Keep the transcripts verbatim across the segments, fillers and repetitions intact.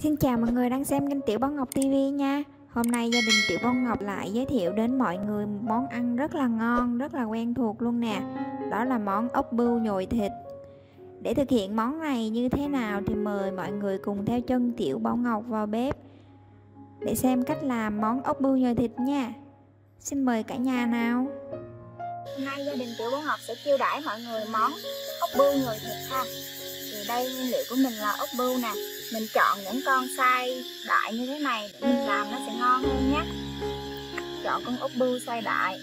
Xin chào mọi người đang xem kênh Tiểu Bảo Ngọc ti vi nha. Hôm nay gia đình Tiểu Bảo Ngọc lại giới thiệu đến mọi người một món ăn rất là ngon, rất là quen thuộc luôn nè. Đó là món ốc bươu nhồi thịt. Để thực hiện món này như thế nào thì mời mọi người cùng theo chân Tiểu Bảo Ngọc vào bếp để xem cách làm món ốc bươu nhồi thịt nha. Xin mời cả nhà nào. Hôm nay gia đình Tiểu Bảo Ngọc sẽ chiêu đãi mọi người món ốc bươu nhồi thịt ha. Thì đây nguyên liệu của mình là ốc bươu nè. Mình chọn những con size đại như thế này để mình làm nó sẽ ngon hơn nhé. Chọn con ốc bươu size đại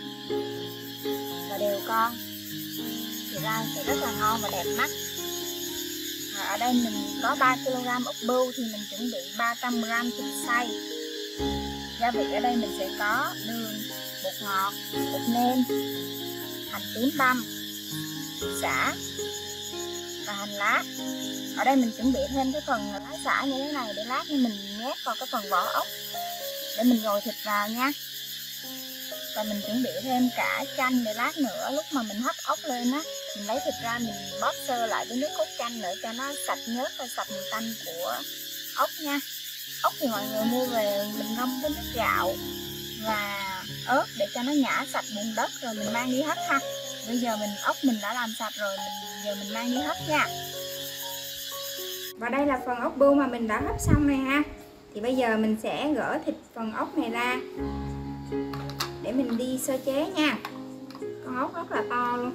và đều con thì ra sẽ rất là ngon và đẹp mắt. Và ở đây mình có ba ki lô gam ốc bươu thì mình chuẩn bị ba trăm gam thịt xay. Gia vị ở đây mình sẽ có đường, bột ngọt, bột nêm, hành tím băm, sả và hành lá. Ở đây mình chuẩn bị thêm cái phần lá sả như thế này để lát nữa mình nhét vào cái phần vỏ ốc để mình nhồi thịt vào nha. Và mình chuẩn bị thêm cả chanh để lát nữa lúc mà mình hấp ốc lên á, mình lấy thịt ra mình bóp sơ lại với nước cốt chanh nữa cho nó sạch nhớt và sạch mùi tanh của ốc nha. Ốc thì mọi người mua về mình ngâm với nước gạo và ớt để cho nó nhả sạch bùn đất rồi mình mang đi hấp ha. Bây giờ mình ốc mình đã làm sạch rồi, mình giờ mình mang đi hấp nha. Và đây là phần ốc bươu mà mình đã hấp xong này ha. Thì bây giờ mình sẽ gỡ thịt phần ốc này ra để mình đi sơ chế nha. Con ốc rất là to luôn.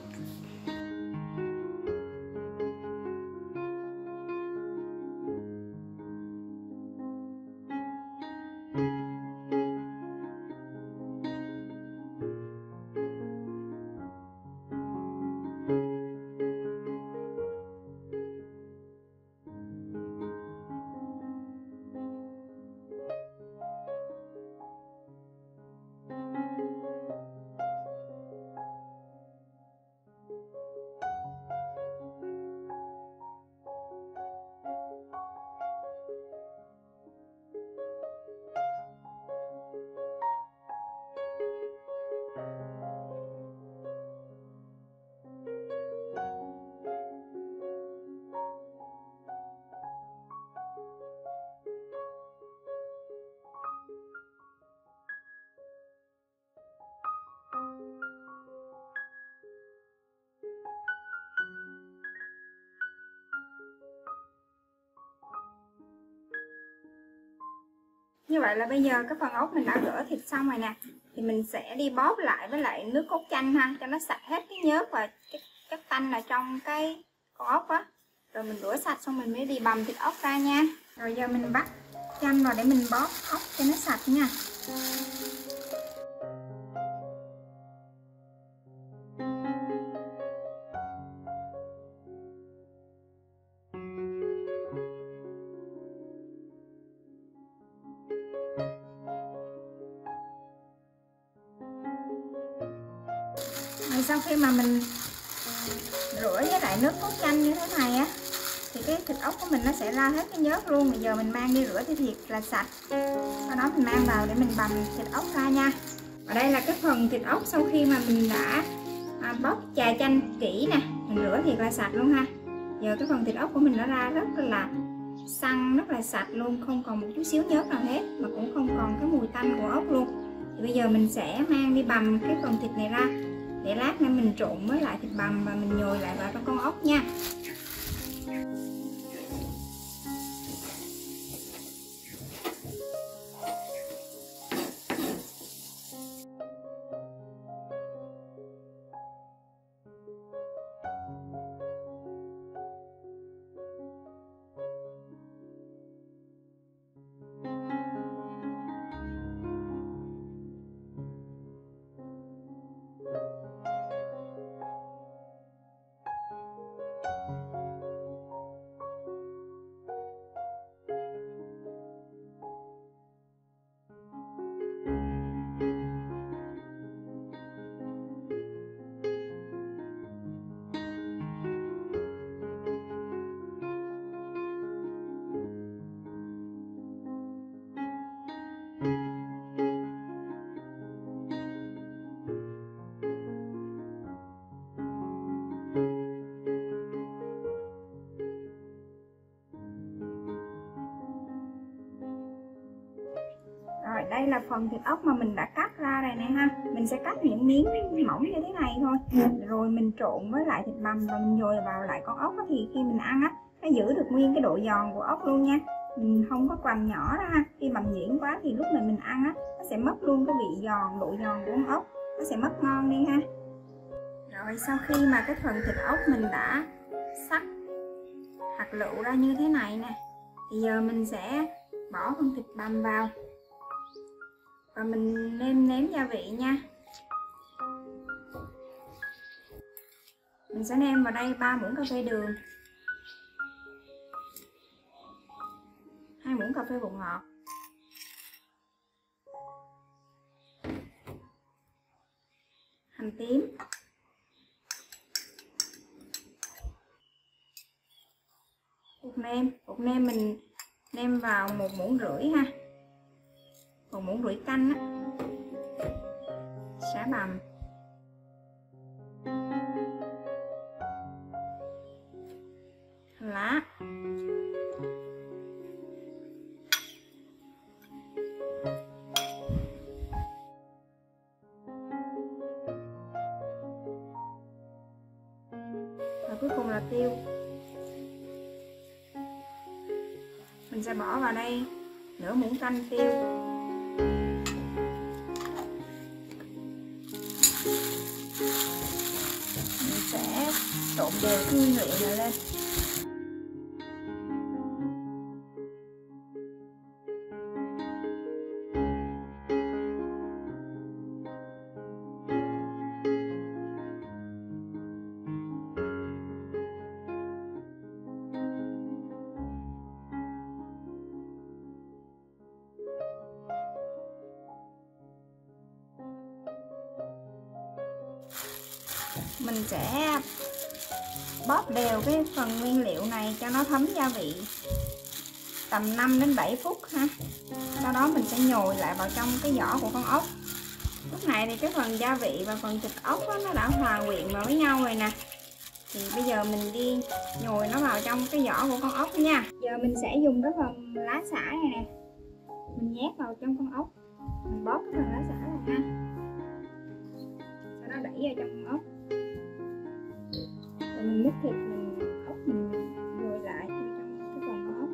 Như vậy là bây giờ cái phần ốc mình đã rửa thịt xong rồi nè. Thì mình sẽ đi bóp lại với lại nước cốt chanh ha, cho nó sạch hết cái nhớt và cái chất tanh ở trong cái con ốc á. Rồi mình rửa sạch xong mình mới đi bằm thịt ốc ra nha. Rồi giờ mình bắt chanh vào để mình bóp ốc cho nó sạch nha. Rồi sau khi mà mình rửa với lại nước cốt chanh như thế này á thì cái thịt ốc của mình nó sẽ ra hết cái nhớt luôn. Bây giờ mình mang đi rửa thì thiệt là sạch. Sau đó mình mang vào để mình bằm thịt ốc ra nha. Và đây là cái phần thịt ốc sau khi mà mình đã à, bóp chà chanh kỹ nè, mình rửa thiệt là sạch luôn ha. Giờ cái phần thịt ốc của mình nó ra rất là săn, rất là sạch luôn, không còn một chút xíu nhớt nào hết, mà cũng không còn cái mùi tanh của ốc luôn. Thì bây giờ mình sẽ mang đi bằm cái phần thịt này ra để lát nữa mình trộn với lại thịt bằm và mình nhồi lại vào trong con ốc nha. Rồi đây là phần thịt ốc mà mình đã cắt ra đây nè ha. Mình sẽ cắt những miếng mỏng như thế này thôi. Rồi mình trộn với lại thịt bằm và mình nhồi vào lại con ốc á, thì khi mình ăn á nó giữ được nguyên cái độ giòn của ốc luôn nha. Mình không có quằm nhỏ ra ha. Khi bằm nhuyễn quá thì lúc này mình ăn á nó sẽ mất luôn cái vị giòn, độ giòn của con ốc, nó sẽ mất ngon đi ha. Rồi sau khi mà cái phần thịt ốc mình đã sắc hạt lựu ra như thế này nè, thì giờ mình sẽ bỏ phần thịt bằm vào và mình nêm nếm gia vị nha. Mình sẽ nêm vào đây ba muỗng cà phê đường, hai muỗng cà phê bột ngọt, hành tím, bột nêm. Bột nêm mình nêm vào một muỗng rưỡi ha, một muỗng rưỡi canh á. Sả bằm, hành lá, và cuối cùng là tiêu. Mình sẽ bỏ vào đây nửa muỗng canh tiêu. Mình sẽ trộn đều cái nguyên liệu này lên. Mình sẽ bóp đều cái phần nguyên liệu này cho nó thấm gia vị tầm năm đến bảy phút ha. Sau đó mình sẽ nhồi lại vào trong cái vỏ của con ốc. Lúc này thì cái phần gia vị và phần thịt ốc đó, nó đã hòa quyện vào với nhau rồi nè. Thì bây giờ mình đi nhồi nó vào trong cái vỏ của con ốc nha. Giờ mình sẽ dùng cái phần lá xả này nè, mình nhét vào trong con ốc, mình bóp cái phần lá xả này ha, sau đó đẩy vào trong con ốc. Rồi mình múc thịt mình ốc mình nhồi lại trong cái phần con ốc.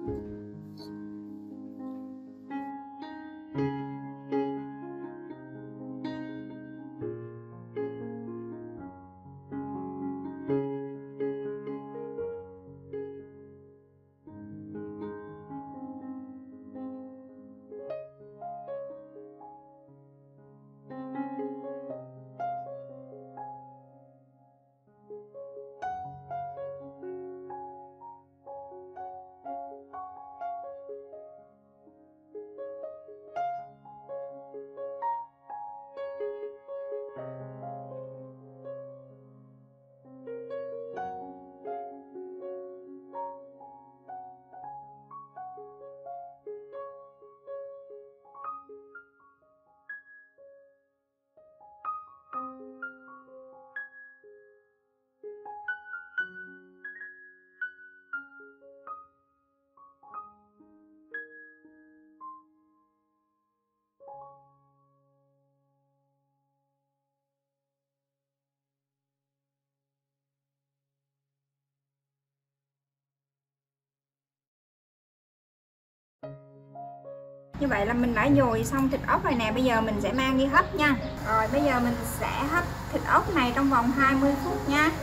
Như vậy là mình đã dồi xong thịt ốc rồi nè. Bây giờ mình sẽ mang đi hấp nha. Rồi bây giờ mình sẽ hấp thịt ốc này trong vòng hai mươi phút nha.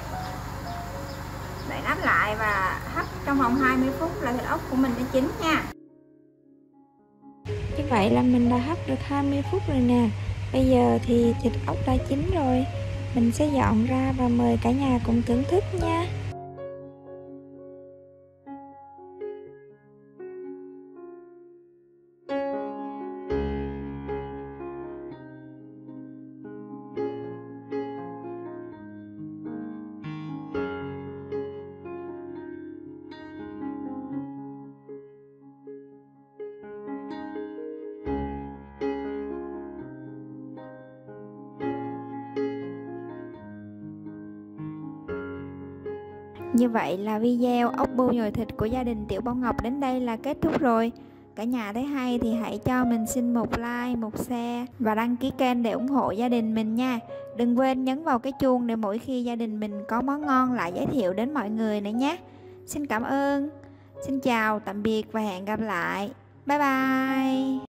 Đậy nắp lại và hấp trong vòng hai mươi phút là thịt ốc của mình đã chín nha. Như vậy là mình đã hấp được hai mươi phút rồi nè. Bây giờ thì thịt ốc đã chín rồi. Mình sẽ dọn ra và mời cả nhà cùng thưởng thức nha. Như vậy là video ốc bươu nhồi thịt của gia đình Tiểu Bảo Ngọc đến đây là kết thúc rồi. cả nhà thấy hay thì hãy cho mình xin một like, một share và đăng ký kênh để ủng hộ gia đình mình nha. Đừng quên nhấn vào cái chuông để mỗi khi gia đình mình có món ngon lại giới thiệu đến mọi người nữa nhé. Xin cảm ơn. Xin chào, tạm biệt và hẹn gặp lại. Bye bye.